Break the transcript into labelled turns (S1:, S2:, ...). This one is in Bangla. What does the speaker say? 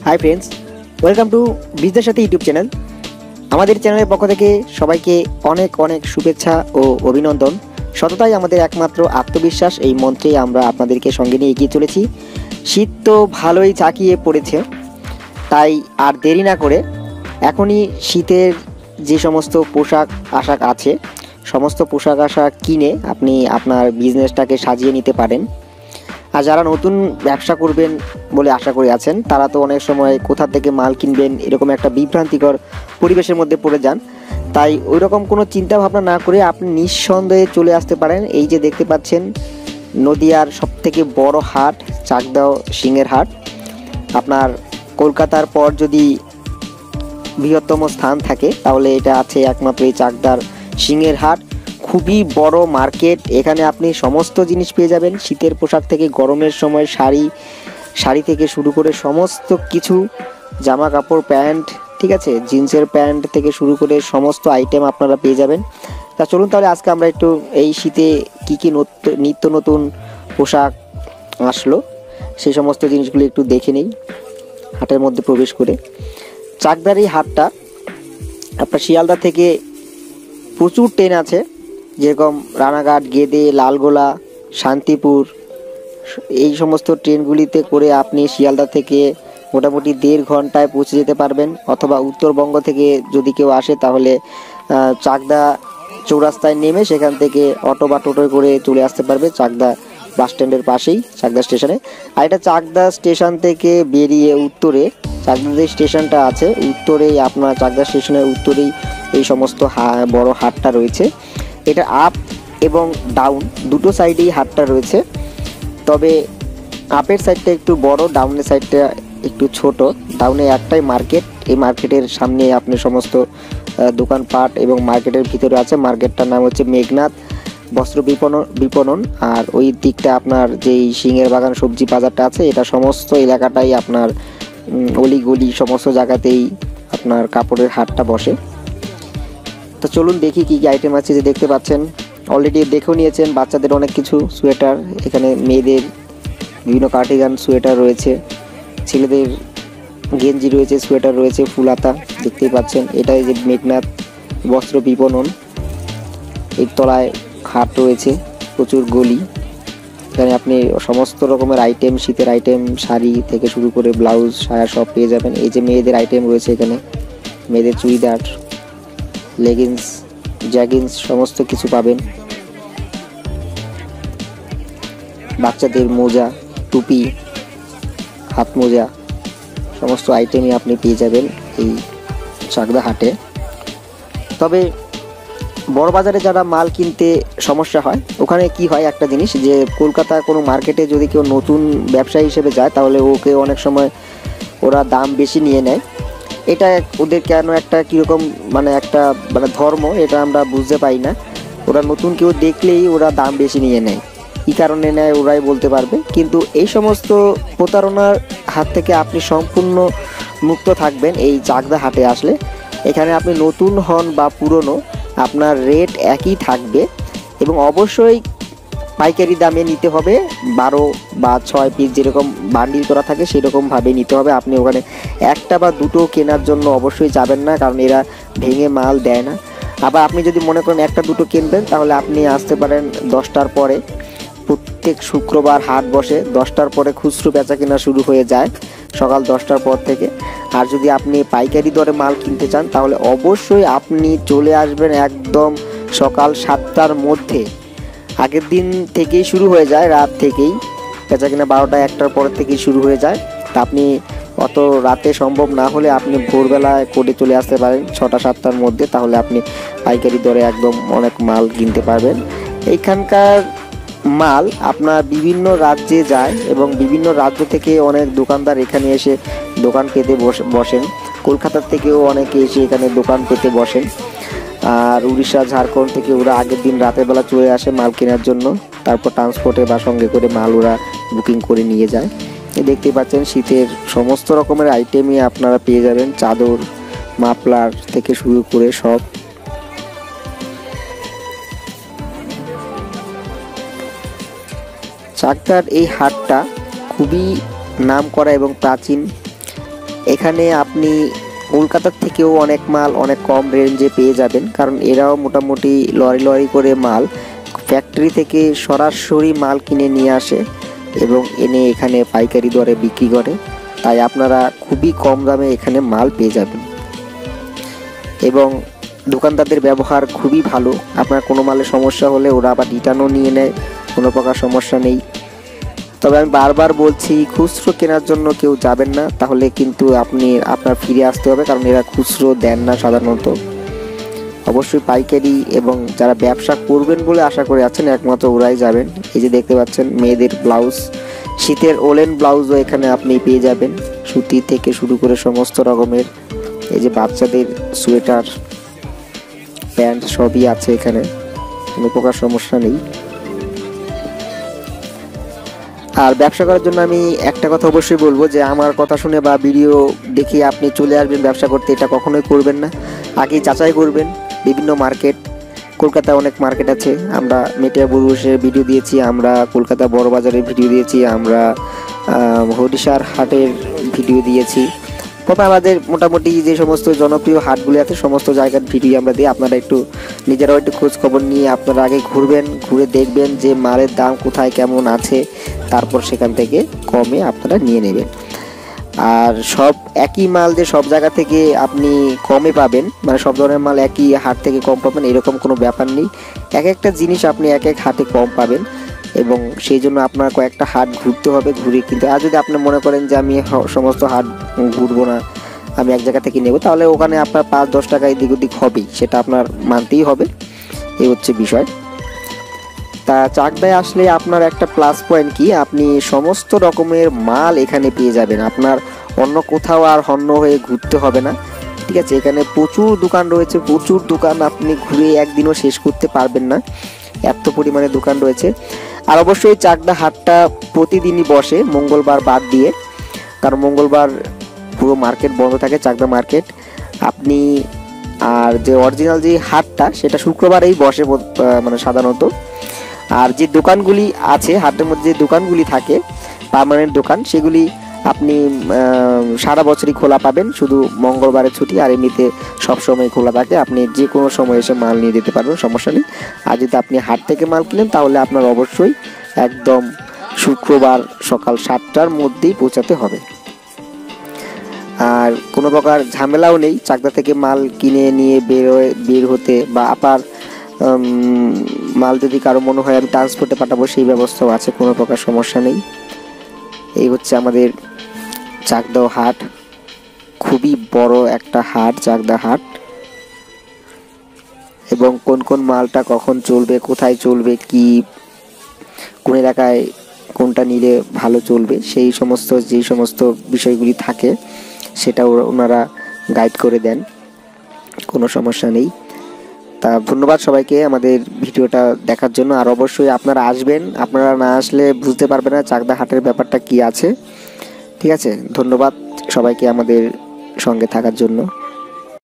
S1: High friends, welcome to business Sathi YouTube channel. আমাদের চ্যানেলের পক্ষ থেকে সবাইকে অনেক অনেক শুভেচ্ছা ও অভিনন্দন। সততাই আমাদের একমাত্র আত্মবিশ্বাস, এই মন্ত্রে আমরা আপনাদেরকে সঙ্গে নিয়ে এগিয়ে চলেছি। শীত তো ভালোই চাকিয়ে পড়েছে, তাই আর দেরি না করে এখনই শীতের যে সমস্ত পোশাক আশাক আছে সমস্ত পোশাক আশাক কিনে আপনি আপনার বিজনেসটাকে সাজিয়ে নিতে পারেন। আর যারা নতুন ব্যবসা করবেন বলে আশা করে আছেন, তারা তো অনেক সময় কোথা থেকে মাল কিনবেন এরকম একটা বিভ্রান্তিকর পরিবেশের মধ্যে পড়ে যান। তাই ওই রকম কোনো চিন্তা ভাবনা না করে আপনি নিঃসন্দেহে চলে আসতে পারেন। এই যে দেখতে পাচ্ছেন, নদিয়ার সবথেকে বড় হাট চাকদাহ সিংহের হাট। আপনার কলকাতার পর যদি বৃহত্তম স্থান থাকে তাহলে এটা আছে একমাত্র এই চাকদার সিংহের হাট। খুবই বড় মার্কেট, এখানে আপনি সমস্ত জিনিস পেয়ে যাবেন। শীতের পোশাক থেকে গরমের সময় শাড়ি থেকে শুরু করে সমস্ত কিছু, জামা কাপড়, প্যান্ট, ঠিক আছে, জিন্সের প্যান্ট থেকে শুরু করে সমস্ত আইটেম আপনারা পেয়ে যাবেন। তা চলুন তাহলে আজকে আমরা একটু এই শীতে কী কী নিত্য নতুন পোশাক আসলো সেই সমস্ত জিনিসগুলো একটু দেখে নিই হাটের মধ্যে প্রবেশ করে। চাকদার এই হাটটা আপনার শিয়ালদা থেকে প্রচুর ট্রেন আছে, যেরকম রানাঘাট, গেদে, লালগোলা, শান্তিপুর, এই সমস্ত ট্রেনগুলিতে করে আপনি শিয়ালদা থেকে মোটামুটি 1.5 ঘন্টায় পৌঁছে যেতে পারবেন। অথবা উত্তরবঙ্গ থেকে যদি কেউ আসে তাহলে চাকদা চৌরাস্তায় নেমে সেখান থেকে অটো বা টোটোয় করে চলে আসতে পারবে চাকদা বাস স্ট্যান্ডের পাশেই, চাকদা স্টেশনে। আর এটা চাকদা স্টেশন থেকে বেরিয়ে উত্তরে, চাকদা যে স্টেশনটা আছে উত্তরেই, আপনার চাকদা স্টেশনের উত্তরেই এই সমস্ত বড় হাটটা রয়েছে। এটা আপ এবং ডাউন দুটো সাইডেই হাটটা রয়েছে, তবে আপের সাইডটা একটু বড়, ডাউনের সাইডটা একটু ছোট। ডাউনে একটাই মার্কেট, এই মার্কেটের সামনে আপনি সমস্ত দোকানপাট এবং মার্কেটের ভিতরে আছে। মার্কেটটার নাম হচ্ছে মেঘনাথ বস্ত্র বিপণন। আর ওই দিকটা আপনার যেই সিংহের বাগান সবজি বাজারটা আছে, এটা সমস্ত এলাকাটাই আপনার অলিগলি সমস্ত জায়গাতেই আপনার কাপড়ের হাটটা বসে। তো চলুন দেখি কী কী আইটেম আছে। যে দেখতে পাচ্ছেন, অলরেডি দেখেও নিয়েছেন বাচ্চাদের অনেক কিছু সোয়েটার, এখানে মেয়েদের বিভিন্ন কার্ডিগান সোয়েটার রয়েছে, ছেলেদের গেঞ্জি রয়েছে, সোয়েটার রয়েছে, ফুলাতা দেখতেই পাচ্ছেন। এটাই যে মেঘনাথ বস্ত্র বিপণন, এর তলায় হাট রয়েছে, প্রচুর গলি। এখানে আপনি সমস্ত রকমের আইটেম, শীতের আইটেম, শাড়ি থেকে শুরু করে ব্লাউজ, সায়া সব পেয়ে যাবেন। এই যে মেয়েদের আইটেম রয়েছে, এখানে মেয়েদের চুড়িদার, লেগিংস, জ্যাগিংস সমস্ত কিছু পাবেন। বাচ্চাদের মোজা, টুপি, হাত মোজা সমস্ত আইটেমই আপনি পেয়ে যাবেন এই চাকদা হাটে। তবে বড় বাজারে যারা মাল কিনতে সমস্যা হয়, ওখানে কি হয় একটা জিনিস, যে কলকাতা কোনো মার্কেটে যদি কেউ নতুন ব্যবসায়ী হিসেবে যায় তাহলে ওকে অনেক সময় ওরা দাম বেশি নিয়ে নেয়। এটা ওদের কেন একটা কীরকম একটা ধর্ম, এটা আমরা বুঝতে পারি না। ওরা নতুন কেউ দেখলেই ওরা দাম বেশি নিয়ে নেয়, কী কারণে নেয় ওরাই বলতে পারবে। কিন্তু এই সমস্ত প্রতারণার হাত থেকে আপনি সম্পূর্ণ মুক্ত থাকবেন এই চাকদা হাটে আসলে। এখানে আপনি নতুন হন বা পুরনো, আপনার রেট একই থাকবে এবং অবশ্যই পাইকারি দামে নিতে হবে। 12 বা 6 পিস যেরকম বান্ডিল করা থাকে সেরকমভাবে নিতে হবে। আপনি ওখানে একটা বা দুটো কেনার জন্য অবশ্যই যাবেন না, কারণ এরা ভেঙে মাল দেয় না। আবার আপনি যদি মনে করেন একটা দুটো কিনবেন তাহলে আপনি আসতে পারেন 10টার পরে। প্রত্যেক শুক্রবার হাট বসে, 10টার পরে খুচরো বেচা কেনা শুরু হয়ে যায় সকাল 10টার পর থেকে। আর যদি আপনি পাইকারি দরে মাল কিনতে চান তাহলে অবশ্যই আপনি চলে আসবেন একদম সকাল 7টার মধ্যে। আগের দিন থেকেই শুরু হয়ে যায়, রাত থেকেই বেচা কিনা 12টা 1টার পর থেকেই শুরু হয়ে যায়। তা আপনি অত রাতে সম্ভব না হলে আপনি ভোরবেলায় করে চলে আসতে পারেন 6টা 7টার মধ্যে, তাহলে আপনি পাইকারি দরে একদম অনেক মাল কিনতে পারবেন। এইখানকার মাল আপনার বিভিন্ন রাজ্যে যায় এবং বিভিন্ন রাজ্য থেকে অনেক দোকানদার এখানে এসে দোকান পেতে বসেন। কলকাতার থেকেও অনেকে এসে এখানে দোকান পেতে বসেন। আর উড়িষ্যা, ঝাড়খণ্ড থেকে ওরা আগের দিন রাতের বেলা চলে আসে মাল কেনার জন্য, তারপর ট্রান্সপোর্টে বা সঙ্গে করে মাল ওরা বুকিং করে নিয়ে যায়। দেখতে পাচ্ছেন শীতের সমস্ত রকমের আইটেমই আপনারা পেয়ে যাবেন, চাদর, মাফলার থেকে শুরু করে সব। চাকদার এই হাটটা খুবই নামকরা এবং প্রাচীন। এখানে আপনি কলকাতার থেকেও অনেক মাল অনেক কম রেঞ্জে পেয়ে যাবেন, কারণ এরাও মোটামুটি লরি লরি করে মাল ফ্যাক্টরি থেকে সরাসরি মাল কিনে নিয়ে আসে এবং এনে এখানে পাইকারি দরে বিক্রি করে। তাই আপনারা খুবই কম দামে এখানে মাল পেয়ে যাবেন এবং দোকানদারদের ব্যবহার খুবই ভালো। আপনার কোনো মালে সমস্যা হলে ওরা আবার রিটার্নও নিয়ে নেয়, কোনো প্রকার সমস্যা নেই। তবে আমি বারবার বলছি, খুচরো কেনার জন্য কেউ যাবেন না, তাহলে কিন্তু আপনার ফিরে আসতে হবে, কারণ এরা খুচরো দেন না সাধারণত। অবশ্যই পাইকারি এবং যারা ব্যবসা করবেন বলে আশা করে আছেন একমাত্র ওরাই যাবেন। এই যে দেখতে পাচ্ছেন মেয়েদের ব্লাউজ, শীতের ওলেন ব্লাউজও এখানে আপনি পেয়ে যাবেন, সুতি থেকে শুরু করে সমস্ত রকমের। এই যে বাচ্চাদের সোয়েটার, প্যান্ট সবই আছে এখানে, কোনো প্রকার সমস্যা নেই। আর ব্যবসা করার জন্য আমি একটা কথা অবশ্যই বলবো যে আমার কথা শুনে বা ভিডিও দেখে আপনি চলে আসবেন ব্যবসা করতে, এটা কখনোই করবেন না। আগে যাচাই করবেন বিভিন্ন মার্কেট, কলকাতায় অনেক মার্কেট আছে, আমরা মেটিয়া বুরুষের ভিডিও দিয়েছি, আমরা কলকাতা বড় বাজারের ভিডিও দিয়েছি, আমরা হরিশার হাটের ভিডিও দিয়েছি। তবে আমাদের মোটামুটি যে সমস্ত জনপ্রিয় হাটগুলি আছে সমস্ত জায়গার ভিডিও আমরা দিই। আপনারা একটু নিজেরাও একটু খোঁজ খবর নিয়ে আপনারা আগে ঘুরবেন, ঘুরে দেখবেন যে মালের দাম কোথায় কেমন আছে, তারপর সেখান থেকে কমে আপনারা নিয়ে নেবেন। আর সব একই মাল যে সব জায়গা থেকে আপনি কমে পাবেন, মানে সব ধরনের মাল একই হাট থেকে কম পাবেন এরকম কোনো ব্যাপার নেই। এক একটা জিনিস আপনি এক এক হাটে কম পাবেন এবং সেই জন্য আপনার কয়েকটা হাট ঘুরতে হবে। ঘুরে কিন্তু আর যদি আপনি মনে করেন যে আমি সমস্ত হাট ঘুরবো না, আমি এক জায়গা থেকে নেব, তাহলে ওখানে আপনার 5-10 টাকা এদিক ওদিক হবেই, সেটা আপনার মানতেই হবে। এই হচ্ছে বিষয়। তা চাকদায় আসলে আপনার একটা প্লাস পয়েন্ট কি, আপনি সমস্ত রকমের মাল এখানে পেয়ে যাবেন, আপনার অন্য কোথাও আর হন্য হয়ে ঘুরতে হবে না। ঠিক আছে, এখানে প্রচুর দোকান রয়েছে, প্রচুর দোকান, আপনি ঘুরে একদিনও শেষ করতে পারবেন না, এত পরিমাণে দোকান রয়েছে। আর অবশ্যই চাকদা হাটটা প্রতিদিনই বসে, মঙ্গলবার বাদ দিয়ে, কারণ মঙ্গলবার পুরো মার্কেট বন্ধ থাকে, চাকদা মার্কেট। আপনি আর যে অরিজিনাল যে হাটটা সেটা শুক্রবারেই বসে মানে সাধারণত। আর যে দোকানগুলি আছে হাটের মধ্যে, যে দোকানগুলি থাকে পার্মানেন্ট দোকান, সেগুলি আপনি সারা বছরই খোলা পাবেন, শুধু মঙ্গলবারে ছুটি, আর এমনিতে সবসময় খোলা থাকে, আপনি যে কোনো সময় এসে মাল নিয়ে যেতে পারবেন, সমস্যা নেই। আর যদি আপনি হাট থেকে মাল কিনেন তাহলে আপনার অবশ্যই একদম শুক্রবার সকাল 7টার মধ্যেই পৌঁছাতে হবে। আর কোনো প্রকার ঝামেলাও নেই চাকদা থেকে মাল কিনে নিয়ে বের হতে, বা আবার মাল যদি কারো মনে হয় আমি ট্রান্সপোর্টে পাঠাবো সেই ব্যবস্থাও আছে, কোনো প্রকার সমস্যা নেই। এই হচ্ছে আমাদের চাকদা হাট, খুবই বড় একটা হাট চাকদা হাট, এবং কোন কোন মালটা কখন চলবে, কোথায় চলবে, কি কোন এলাকায় কোনটা নিলে ভালো চলবে, সেই সমস্ত যেই সমস্ত বিষয়গুলি থাকে সেটা ওনারা গাইড করে দেন, কোনো সমস্যা নেই। তা ধন্যবাদ সবাইকে আমাদের ভিডিওটা দেখার জন্য। আর অবশ্যই আপনারা আসবেন, আপনারা না আসলে বুঝতে পারবেন না চাকদা হাটের ব্যাপারটা কি আছে। ঠিক আছে, ধন্যবাদ সবাইকে আমাদের সঙ্গে থাকার জন্য।